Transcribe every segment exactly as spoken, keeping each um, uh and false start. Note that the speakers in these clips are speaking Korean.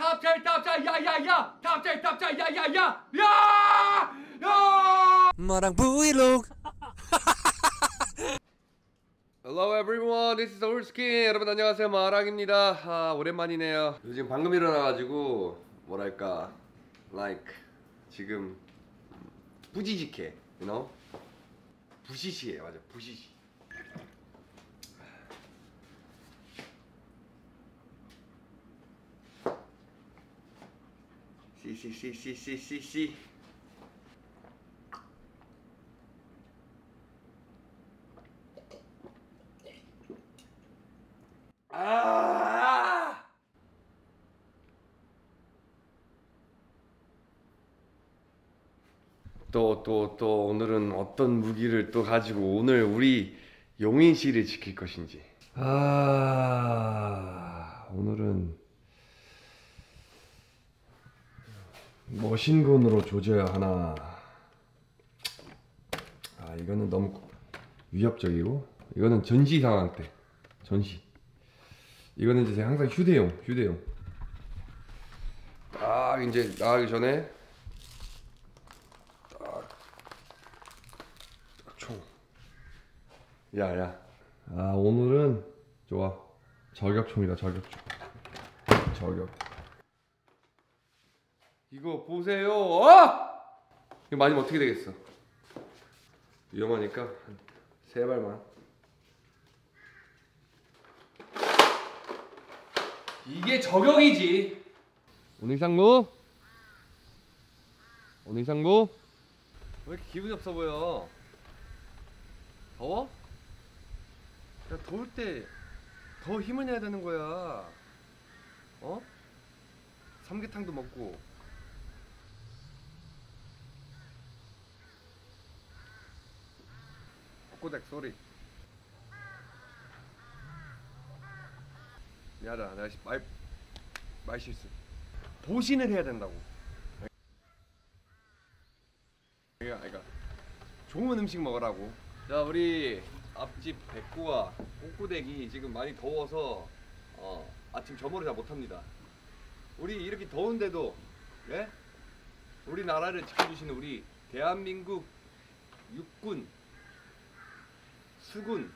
탑차이 탑차이 야야야 탑차이 탑차이 야야야 야야 마랑 브이로그. Hello everyone, this is 올스킨. 여러분 안녕하세요, 마랑입니다. 아, 오랜만이네요. 요즘 방금 일어나가지고 뭐랄까 like 지금 부지직해, you know? 부시시해, 맞아, 부시시. 씨씨씨씨씨씨. 아! 또, 또, 또 오늘은 어떤 무기를 또 가지고 오늘 우리 용인 씨를 지킬 것인지. 아, 오늘은 머신건으로 조져야 하나. 아, 이거는 너무 위협적이고, 이거는 전시 상황 때. 전시. 이거는 이제 항상 휴대용, 휴대용. 딱 이제 나가기 전에 딱, 딱 총. 야야. 아, 오늘은 좋아. 저격총이다, 저격총. 저격. 이거 보세요. 어? 이거 맞으면 어떻게 되겠어? 위험하니까 한 세 발만. 이게 저격이지. 오늘 상무? 오늘 상무? 왜 이렇게 기분이 없어 보여? 더워? 야, 더울 때 더 힘을 내야 되는 거야. 어? 삼계탕도 먹고. 꼬꼬댁 소리. 미안하다, 내가 말, 말 실수. 보신을 해야 된다고. 그러니까, 그러니까 좋은 음식 먹으라고. 자, 우리 앞집 백구와 꼬꼬댁이 지금 많이 더워서 어, 아침 점호를 잘 못합니다. 우리 이렇게 더운데도, 예? 우리나라를 지켜주시는 우리 대한민국 육군, 수군,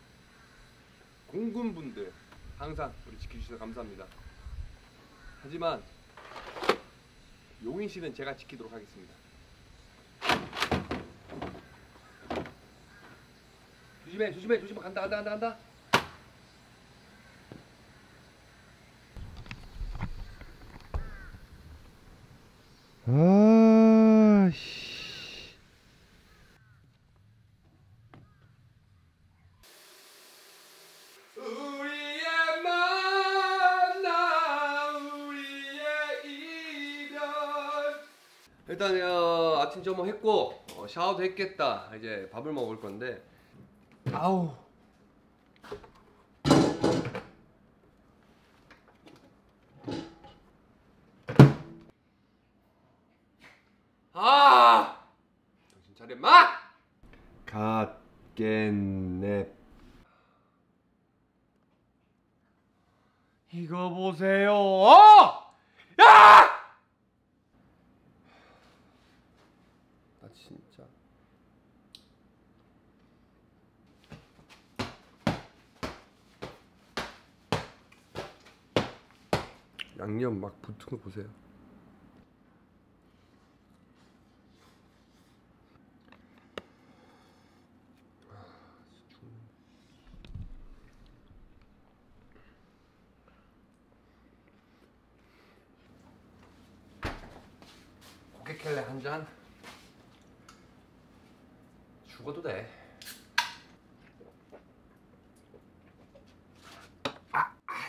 공군분들 항상 우리 지켜주셔서 감사합니다. 하지만 용인 씨는 제가 지키도록 하겠습니다. 조심해, 조심해, 조심해. 간다, 간다, 간다, 간다. 아, 씨. 일단 어, 아침 점호 했고 어, 샤워도 했겠다. 이제 밥을 먹을 건데. 아우. 아! 정신 차려 마! 갓겐넵. 이거 보세요. 어! 야! 아, 진짜. 양념 막 붙은 거 보세요. 고개켈레 한 잔. 죽어도 돼. 아!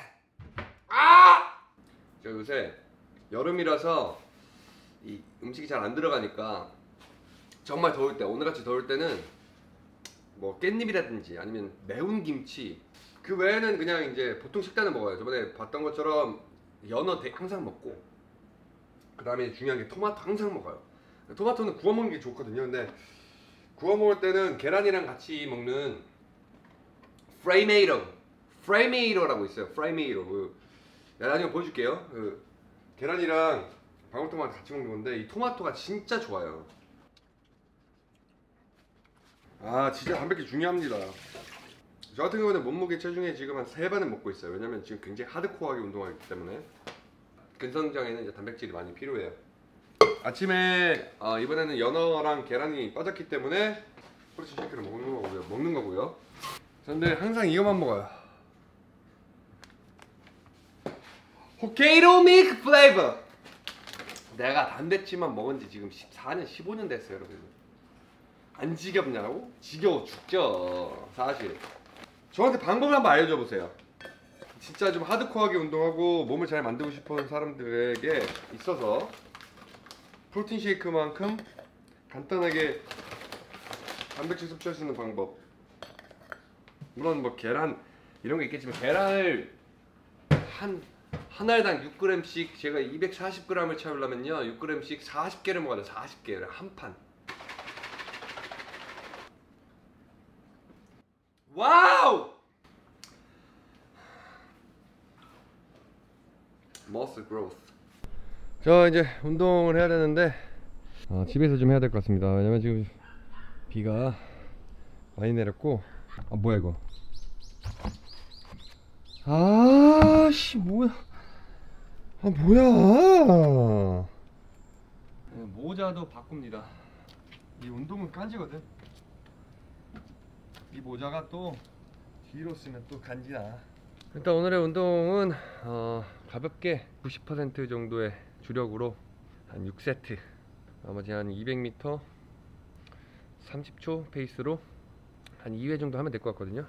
아! 저 요새 여름이라서 이 음식이 잘 안 들어가니까 정말 더울 때, 오늘같이 더울 때는 뭐 깻잎이라든지 아니면 매운 김치, 그 외에는 그냥 이제 보통 식단을 먹어요. 저번에 봤던 것처럼 연어 항상 먹고, 그 다음에 중요한 게 토마토 항상 먹어요. 토마토는 구워 먹는 게 좋거든요. 근데 구워 먹을 때는 계란이랑 같이 먹는 프레이메이로, 프레이메이로라고 있어요. 프레이메이로. 그, 나중에 보여줄게요. 그 계란이랑 방울토마토 같이 먹는 건데 이 토마토가 진짜 좋아요. 아 진짜 단백질 중요합니다. 저 같은 경우는 몸무게 체중에 지금 한 세 반은 먹고 있어요. 왜냐면 지금 굉장히 하드코어하게 운동하기 때문에 근성장에는 이제 단백질이 많이 필요해요. 아침에 어, 이번에는 연어랑 계란이 빠졌기 때문에 프로틴 쉐이크를 먹는 거고요. 먹는 거고요. 근데 항상 이것만 먹어요. 호케이로 밀크 플레이버. 내가 단백질만 먹은 지 지금 십사 년, 십오 년 됐어요, 여러분. 안 지겹냐고? 지겨워 죽죠, 사실. 저한테 방법을 한번 알려줘 보세요. 진짜 좀 하드코어하게 운동하고 몸을 잘 만들고 싶은 사람들에게 있어서 프로틴 쉐이크만큼 간단하게 단백질 섭취할 수 있는 방법. 물론 뭐 계란 이런 거 있겠지만 계란을 한 한 알당 육 그램씩 제가 이백사십 그램을 채우려면요 육 그램씩 사십 개를 먹어야 돼요. 사십 개를 한 판. 와우! Muscle growth. 저 이제 운동을 해야 되는데 어, 집에서 좀 해야 될 것 같습니다. 왜냐면 지금 비가 많이 내렸고. 아 뭐야 이거? 아씨 뭐야? 아 뭐야? 네, 모자도 바꿉니다. 이 운동은 간지거든. 이 모자가 또 뒤로 쓰면 또 간지나. 일단 오늘의 운동은 어, 가볍게 구십 퍼센트 정도의 주력으로 한 육 세트, 나머지 한 이백 미터 삼십 초 페이스로 한 이 회 정도 하면 될 것 같거든요.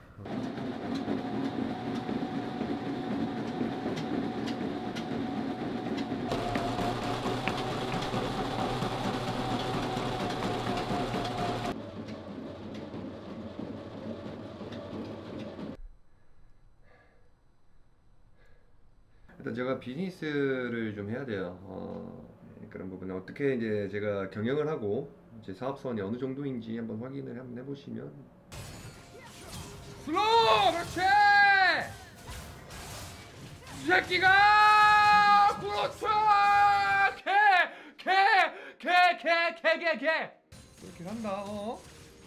일단 제가 비즈니스를 좀 해야 돼요. 어, 그런 부분에 어떻게 이제 제가 경영을 하고 제 사업선이 어느 정도인지 한번 확인을 한번 해보시면. 슬로우! 그렇지! 이 새끼가! 그렇죠! 개! 개! 개! 개! 개! 개! 개! 그렇게 한다, 어?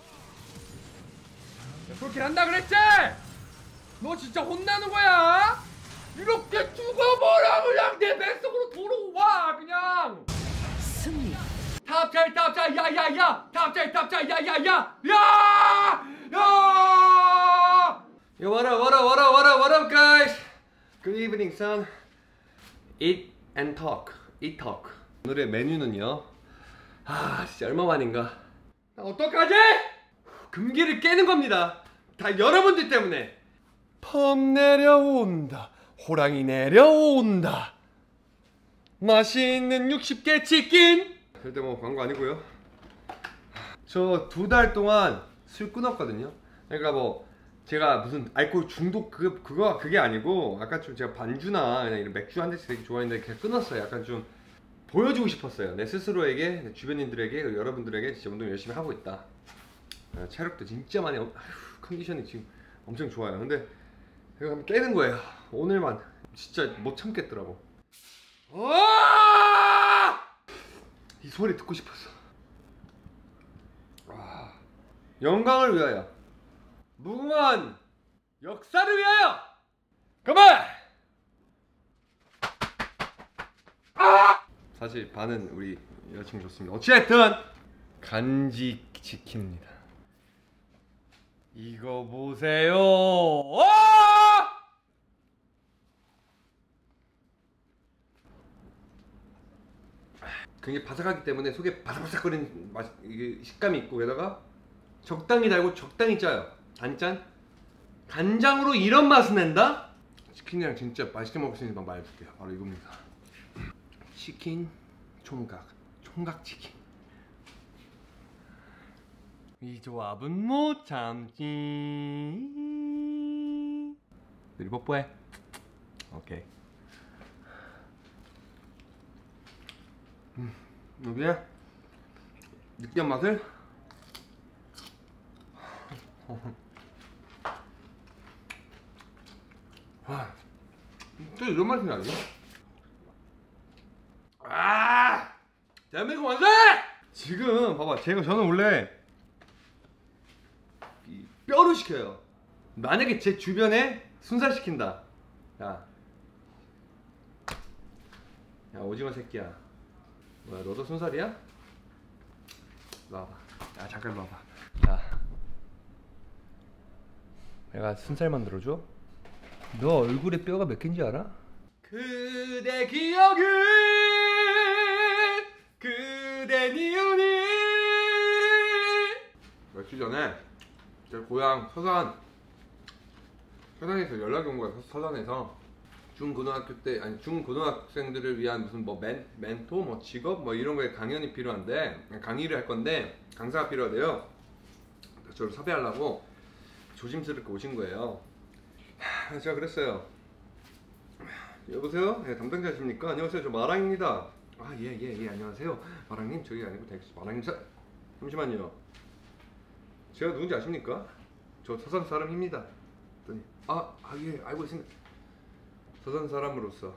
그렇게 한다 그랬지? 너 진짜 혼나는 거야? 이렇게 죽어버려 그냥 내 뱃속으로 들어와 그냥. 승리. 탑잘 탑잘 야야야 탑잘 탑잘 야야야 야! 야! Yo, what up, what up, what up, what up, what up, guys? Good evening, son. Eat and talk. Eat talk. 오늘의 메뉴는요. 아, 진짜 얼마만인가. 어떡하지? 금기를 깨는 겁니다. 다 여러분들 때문에. 펌 내려온다. 호랑이 내려온다. 맛있는 육십 개 치킨. 절대 뭐 광고 아니고요. 저 두 달 동안 술 끊었거든요. 그러니까 뭐 제가 무슨 알코올 중독 그 그거 그게 아니고 약간 좀 제가 반주나 그냥 이런 맥주 한 잔씩 되게 좋아했는데 그냥 끊었어요. 약간 좀 보여주고 싶었어요. 내 스스로에게, 내 주변인들에게, 여러분들에게 진짜 운동 열심히 하고 있다. 체력도 진짜 많이, 아휴, 컨디션이 지금 엄청 좋아요. 근데 이거 한번 깨는 거예요. 오늘만 진짜 못 참겠더라고. 이 소리 듣고 싶었어. 와. 영광을 위하여, 무궁한 역사를 위하여. 그만. 아! 사실 반은 우리 여자친구 좋습니다. 어찌됐든 간지 치킨입니다. 이거 보세요. 와! 굉장히 바삭하기 때문에 속에 바삭바삭거리는 맛, 이게 식감이 있고, 게다가 적당히 달고 적당히 짜요. 안 짠? 간장으로 이런 맛을 낸다? 치킨이랑 진짜 맛있게 먹을 수 있는 방법 알려줄게요. 바로 이겁니다. 치킨 총각, 총각 치킨. 이 조합은 못 참지. 우리 뽀뽀해. 오케이. 음, 여기에 느끼한 맛을 와, 진짜 이런 맛이 나지? 대한민국 만세! 지금 봐봐, 제가 저는 원래 이 뼈를 시켜요. 만약에 제 주변에 순살 시킨다. 야, 야 오징어 새끼야. 뭐야, 너도 순살이야? 일로 와봐. 야 잠깐 일로 와봐. 야, 내가 순살 만들어줘? 너 얼굴에 뼈가 몇 개인지 알아? 그대 기억은 그대 니은이. 며칠 전에 제 고향 서산 서산에서 연락이 온 거야. 서산에서 중고등학교 때 아니 중고등학생들을 위한 무슨 뭐 멘, 멘토 뭐 직업 뭐 이런 거에 강연이 필요한데 강의를 할 건데 강사가 필요하대요. 저를 섭외하려고 조심스럽게 오신 거예요. 하, 제가 그랬어요. 여보세요? 네, 담당자십니까? 안녕하세요. 저 마랑입니다. 아, 예, 예, 예, 안녕하세요. 마랑님, 저희 아니고 댁 마랑님 사... 잠시만요. 제가 누군지 아십니까? 저 서산 사람입니다. 그랬더니 아, 아, 예, 알고 있습니다. 서산 사람으로서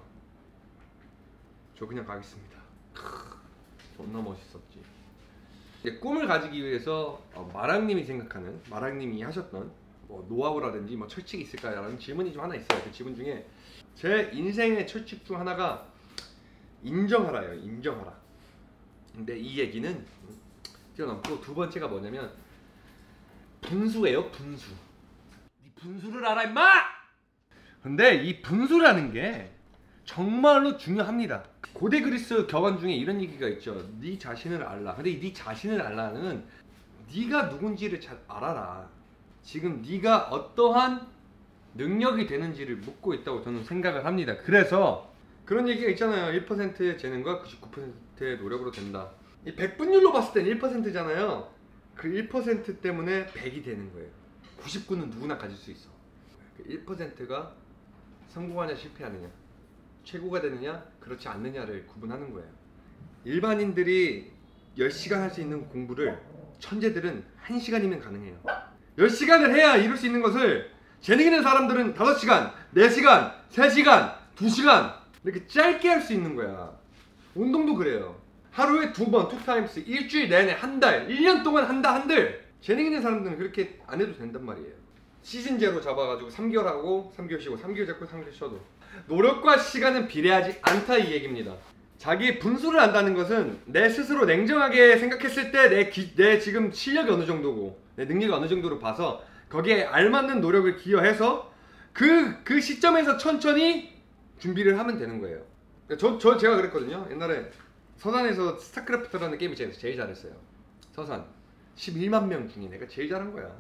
저 그냥 가겠습니다. 크, 존나 멋있었지. 이제 꿈을 가지기 위해서 어, 마랑님이 생각하는, 마랑님이 하셨던 뭐 노하우라든지 뭐 철칙이 있을까라는 질문이 좀 하나 있어요. 그 질문 중에 제 인생의 철칙 중 하나가 인정하라예요. 인정하라. 근데 이 얘기는 뛰어넘고 두 번째가 뭐냐면 분수예요. 분수. 네 분수를 알아 임마! 근데 이 분수라는 게 정말로 중요합니다. 고대 그리스 격언 중에 이런 얘기가 있죠. 네 자신을 알라. 근데 네 자신을 알라는 네가 누군지를 잘 알아라. 지금 네가 어떠한 능력이 되는지를 묻고 있다고 저는 생각을 합니다. 그래서 그런 얘기가 있잖아요. 일 퍼센트의 재능과 구십구 퍼센트의 노력으로 된다. 이 백분율로 봤을 땐 일 퍼센트잖아요. 그 일 퍼센트 때문에 백이 되는 거예요. 구십구는 누구나 가질 수 있어. 그 일 퍼센트가 성공하냐 실패하느냐, 최고가 되느냐 그렇지 않느냐를 구분하는 거예요. 일반인들이 열 시간 할 수 있는 공부를 천재들은 한 시간이면 가능해요. 열 시간을 해야 이룰 수 있는 것을 재능 있는 사람들은 다섯 시간, 네 시간, 세 시간, 두 시간 이렇게 짧게 할 수 있는 거야. 운동도 그래요. 하루에 두 번, 투 타임스, 일주일 내내, 한 달, 일 년 동안 한다 한들 재능 있는 사람들은 그렇게 안 해도 된단 말이에요. 시즌제로 잡아가지고 삼 개월 하고 삼 개월 쉬고 삼 개월 잡고 삼 개월 쉬어도 노력과 시간은 비례하지 않다 이 얘기입니다. 자기 분수를 안다는 것은 내 스스로 냉정하게 생각했을 때 내 내 지금 실력이 어느 정도고 내 능력이 어느 정도로 봐서 거기에 알맞는 노력을 기여해서 그, 그 시점에서 천천히 준비를 하면 되는 거예요. 저, 저 제가 그랬거든요. 옛날에 서산에서 스타크래프트라는 게임이 제일, 제일 잘했어요. 서산 십일만 명 중에 내가 제일 잘한 거야.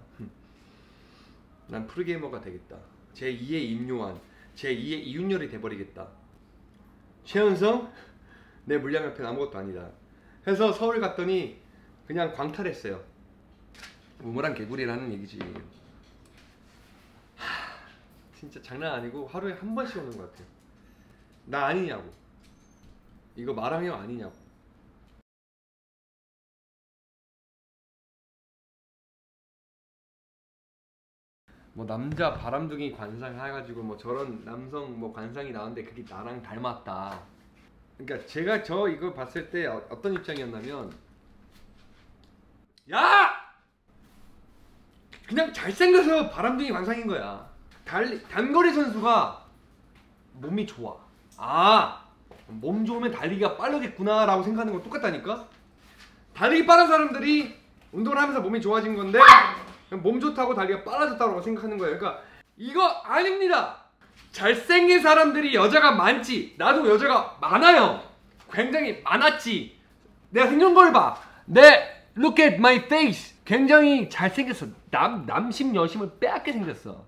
난 프로게이머가 되겠다. 제이의 임요한, 제이의 이윤열이 돼버리겠다. 최연성? 내 물량 앞엔 아무것도 아니다. 해서 서울 갔더니 그냥 광탈했어요. 우물한 개구리라는 얘기지. 하, 진짜 장난 아니고 하루에 한 번씩 오는 것 같아요. 나 아니냐고. 이거 마랑형 아니냐고. 뭐 남자 바람둥이 관상 해가지고 뭐 저런 남성 뭐 관상이 나오는데 그게 나랑 닮았다. 그러니까 제가 저 이거 봤을 때 어떤 입장이었냐면, 야! 그냥 잘생겨서 바람둥이 관상인 거야. 달, 단거리 선수가 몸이 좋아. 아, 몸 좋으면 달리기가 빠르겠구나 라고 생각하는 건 똑같다니까. 달리기 빠른 사람들이 운동을 하면서 몸이 좋아진 건데 몸 좋다고 달리기가 빨라졌다고 생각하는 거예요. 그러니까 이거 아닙니다. 잘생긴 사람들이 여자가 많지. 나도 여자가 많아요. 굉장히 많았지. 내가 생긴 걸 봐. 내 look at my face. 굉장히 잘생겼어. 남, 남심 여심을 빼앗게 생겼어.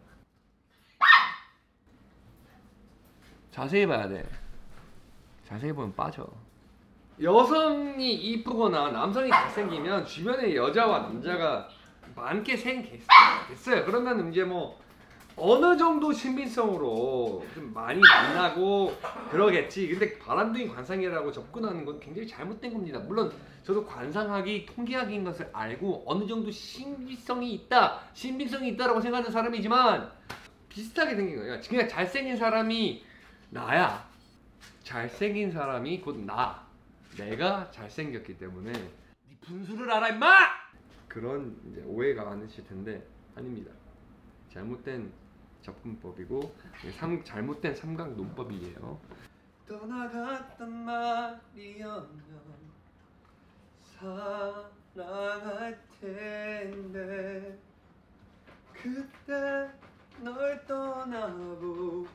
자세히 봐야 돼. 자세히 보면 빠져. 여성이 이쁘거나 남성이 잘생기면 주변에 여자와 남자가 많게 생겼어요. 그러면 이제 뭐 어느 정도 신빙성으로 좀 많이 만나고 그러겠지. 근데 바람둥이 관상이라고 접근하는 건 굉장히 잘못된 겁니다. 물론 저도 관상학이 통계학인 것을 알고 어느 정도 신빙성이 있다, 신빙성이 있다라고 생각하는 사람이지만 비슷하게 생긴 거예요. 그냥 잘생긴 사람이 나야. 잘생긴 사람이 곧 나. 내가 잘생겼기 때문에 네 분수를 알아 임마! 그런 이제 오해가 많으실 텐데 아닙니다. 잘못된 접근법이고 삼, 잘못된 삼각 논법이에요. 떠나갔단 말이었면 사랑할 텐데 그때 널 떠나보내고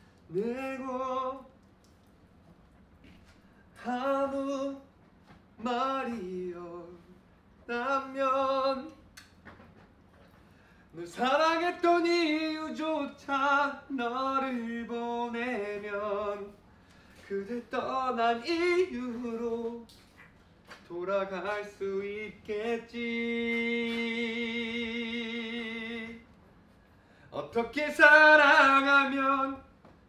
아무 말이 없다면 널 사랑했던 이유조차 너를 보내면 그대 떠난 이유로 돌아갈 수 있겠지. 어떻게 사랑하면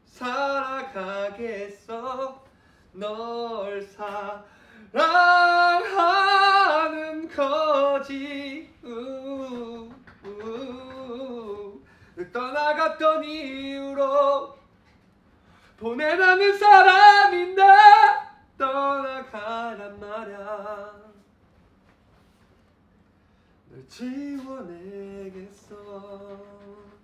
살아가겠어. 널 사랑하는 거지. 우, 우, 우. 떠나갔던 이유로 보내라는 사람인데 떠나가란 말야. 널 지워내겠어.